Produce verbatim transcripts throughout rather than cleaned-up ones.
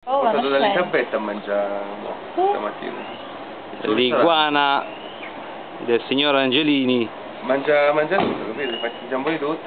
Ho portato ma dall'Elisabetta a mangiare Sì? stamattina. L'iguana del signor Angelini. Mangia, mangia tutto, capito? Faccio un po' di tutto.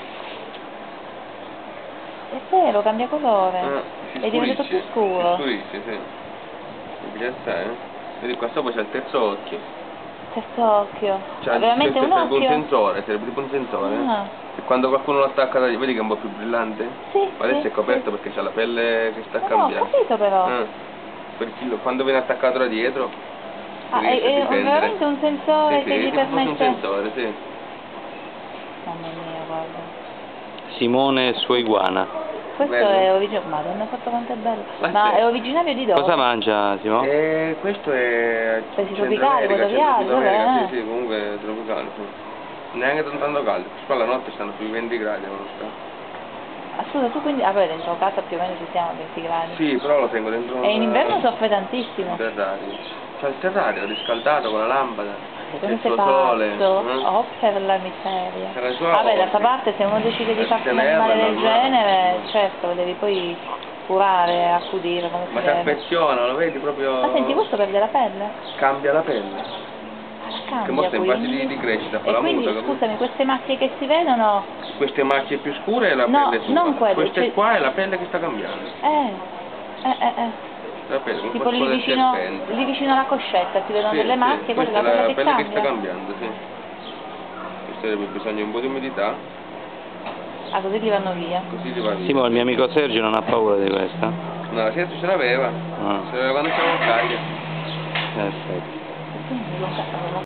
È vero, cambia colore. Ah, È diventato più scuro. Si scurisce, sì. Mi piace assai, eh? Vedi qua sopra c'è il terzo occhio. Terzo occhio. Cioè, È veramente un sarebbe occhio? un sensore, sarebbe tipo un sensore. Ah. E quando qualcuno lo attacca da lì, vedi che è un po' più brillante? Sì, Ma adesso sì, è coperto sì. perché c'ha la pelle che sta No, no, ho cambiando. capito però. Ah. Per il filo, quando viene attaccato da dietro, Ah, si è, riesce a è difendere. veramente un sensore Sì, sì, che gli tipo fosse un permette... sensore, sì. Mamma mia, guarda. Simone e il suo iguana. Questo Bello. è originario... Madonna, fatto quanto è bello. Ma Ma sì. è originario di dove? Cosa mangia, Simone? E questo è Paesi Centro tropicali, America, Centro equatoriali, Sud America, vabbè. sì, sì, comunque è tropicale, sì. Neanche tanto caldo, qua la notte stanno sui venti gradi, non sta. Ah, scusa, tu quindi... Ah, beh, dentro casa più o meno ci siamo a venti gradi. Sì, però lo tengo dentro E in inverno un soffre tantissimo. un terrario. C'è il terrario riscaldato con la lampada, E c'è come il sei suo sole. pazzo? eh? Oh, per la miseria. C'è la sua Vabbè, d'altra ordine. parte se uno decide di Eh, farsi un tenerla animale è del normale. genere, certo, lo devi poi curare, accudire come si Ma si deve. affeziona, lo vedi proprio. Ma senti, questo perde la pelle? Cambia la pelle. Che mo Cambia sta in fase quindi? di, di crescita, fa E la quindi, muta, capito? scusami, queste macchie che si vedono... Queste macchie più scure è la No, pelle sua. non quelle, Queste cioè... qua è la pelle che sta cambiando. Eh, eh, eh, eh. La pelle, come Tipo fosse lì del vicino, serpente. lì vicino alla coscetta si vedono Sì, delle sì, macchie, quella è questa la è pelle la che pelle che cambia. sta cambiando, sì. Questo avrebbe bisogno di un po' di umidità, Ah, così li vanno via. così li va via. Simone, il mio amico Sergio non ha paura di questa? No, la Sergio ce l'aveva, Ah. ce l'aveva quando c'era con Caglia. Perfetto. Quindi,